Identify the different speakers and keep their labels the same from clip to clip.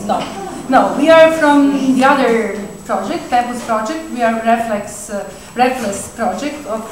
Speaker 1: No, no, we are from the other project, TEMPUS project. We are Reflex project of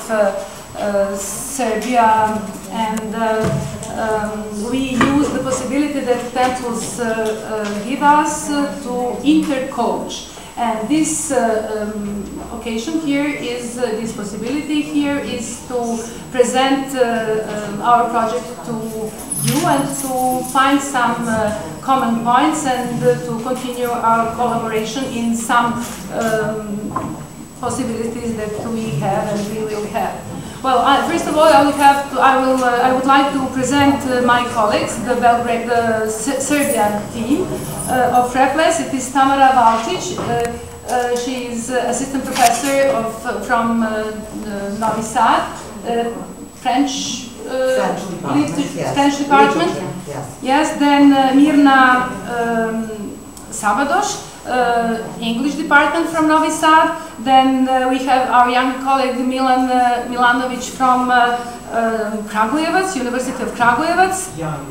Speaker 1: Serbia, and we use the possibility that TEMPUS give us to intercoach. And this occasion here is, this possibility here is to present our project to you and to find some common points and to continue our collaboration in some possibilities that we have and we will have. Well, first of all, I would like to present my colleagues, the Serbian team of Reflex. It is Tamara Valcic. She is assistant professor from Novi Sad, French department. Yes. Then Mirna Sabados, English department from Novi Sad. Then we have our young colleague Milan Milanovic from Kragujevac, University of Kragujevac.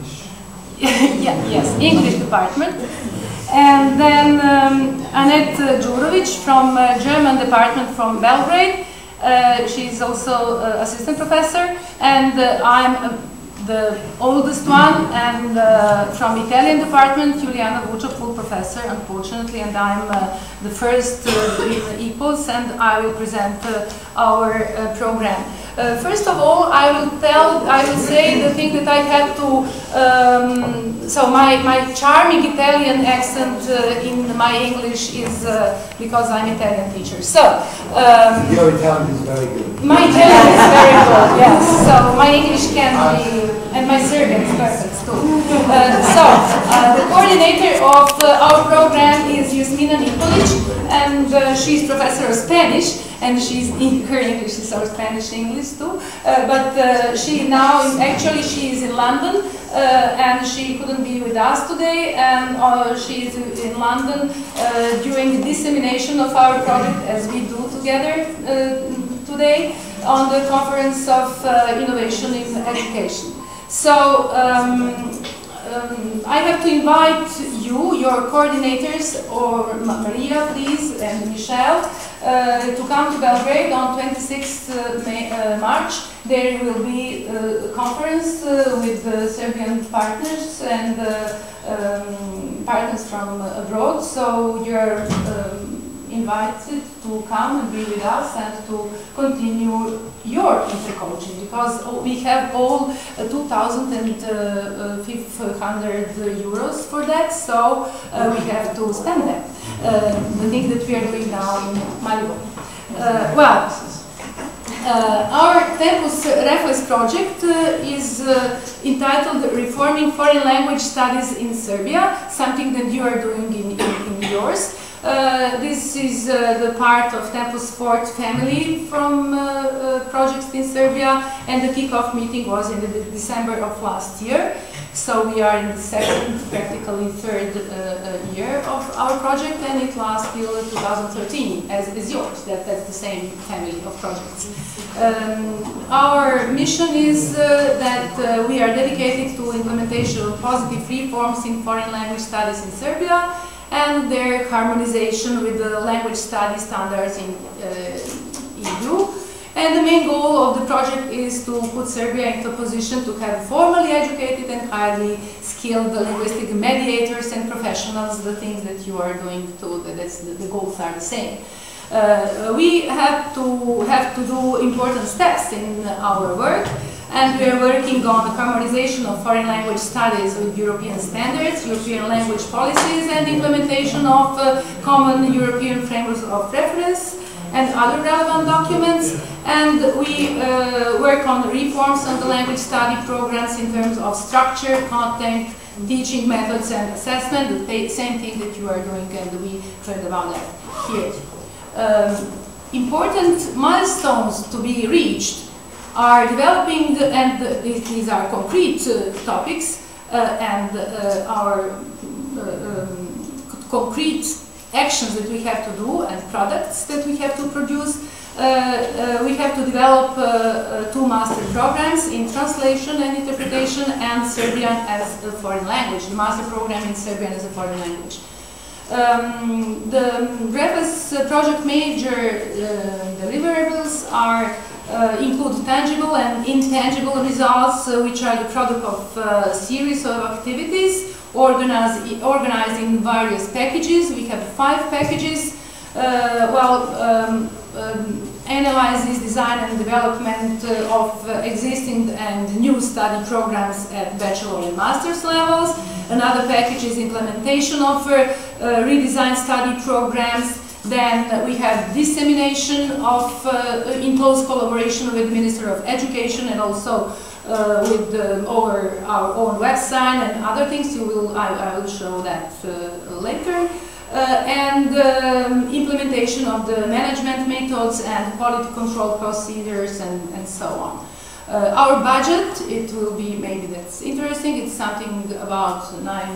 Speaker 1: Yes, English department. And then Annette Djurovic from German department from Belgrade. She is also assistant professor, and I'm the oldest one, and from Italian department, Julijana Vuco, full professor, unfortunately, and I'm the first in EEPALS, and I will present our program. First of all, I will say the thing that I had to, so my charming Italian accent in my English is because I'm Italian teacher. So
Speaker 2: your Italian is very good.
Speaker 1: My Italian is very good, yes. So my English can be, and my Serbian is perfect too. The coordinator of our program is Mirna, and she's professor of Spanish, and her English is our Spanish-English too. But she now, actually, she is in London, and she couldn't be with us today, and she is in London during the dissemination of our project, as we do together today, on the Conference of Innovation in Education. So I have to invite you, your coordinators, or Maria, please, and Michelle, to come to Belgrade on 26th March. There will be a conference with Serbian partners and partners from abroad. So you're invited to come and be with us and to continue your intercoaching, because we have all 2,500 euros for that, so we have to spend that. The thing that we are doing now in Maribor. Our TEMPUS Reflex Project is entitled Reforming Foreign Language Studies in Serbia, something that you are doing in yours. This is the part of TEMPUS fourth family from projects in Serbia, and the kickoff meeting was in December of last year. So we are in the second, practically third year of our project, and it lasts till 2013, as is yours. That's the same family of projects. Our mission is that we are dedicated to implementation of positive reforms in foreign language studies in Serbia, and their harmonization with the language study standards in EU. And the main goal of the project is to put Serbia into a position to have formally educated and highly skilled linguistic mediators and professionals, the things that you are doing too, the goals are the same. We have to do important steps in our work, and we are working on the harmonization of foreign language studies with European standards, European language policies, and implementation of common European frameworks of reference and other relevant documents. And we work on reforms on the language study programs in terms of structure, content, teaching methods, and assessment, the same thing that you are doing, and we heard about that here. Important milestones to be reached are developing, and these are concrete topics, and our concrete actions that we have to do and products that we have to produce. we have to develop 2 master programs in translation and interpretation and Serbian as a foreign language, the master program in Serbian as a foreign language. The Reflex project major deliverables include tangible and intangible results, which are the product of a series of activities organized in various packages. We have 5 packages. Analyzes design and development of existing and new study programs at bachelor and master's levels. Another package is implementation of redesigned study programs. Then we have dissemination of, in close collaboration with the Minister of Education and also with over our own website and other things. I will show that later. Implementation of the management methods and quality control procedures and so on. Our budget, it will be, maybe that's interesting, it's something about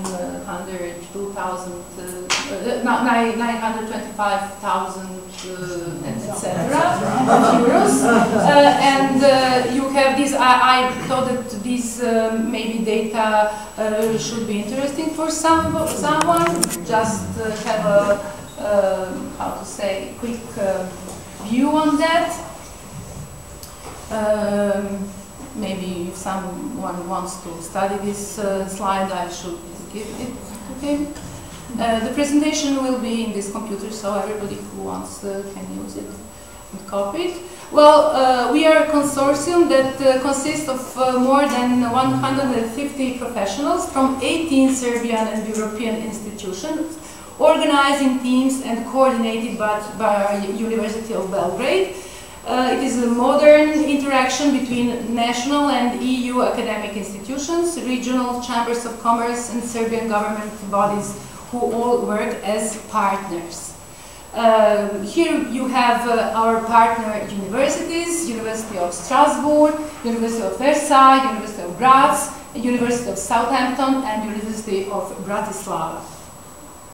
Speaker 1: 925,000 etc. euros. You have these, I thought that these maybe data should be interesting for someone, just have a, how to say, quick view on that. Maybe if someone wants to study this slide, I should give it to him. The presentation will be in this computer, so everybody who wants can use it and copy it. Well, we are a consortium that consists of more than 150 professionals from 18 Serbian and European institutions, organized in teams and coordinated by University of Belgrade. It is a modern interaction between national and EU academic institutions, regional chambers of commerce and Serbian government bodies who all work as partners. Here you have our partner universities, University of Strasbourg, University of Versailles, University of Graz, University of Southampton and University of Bratislava.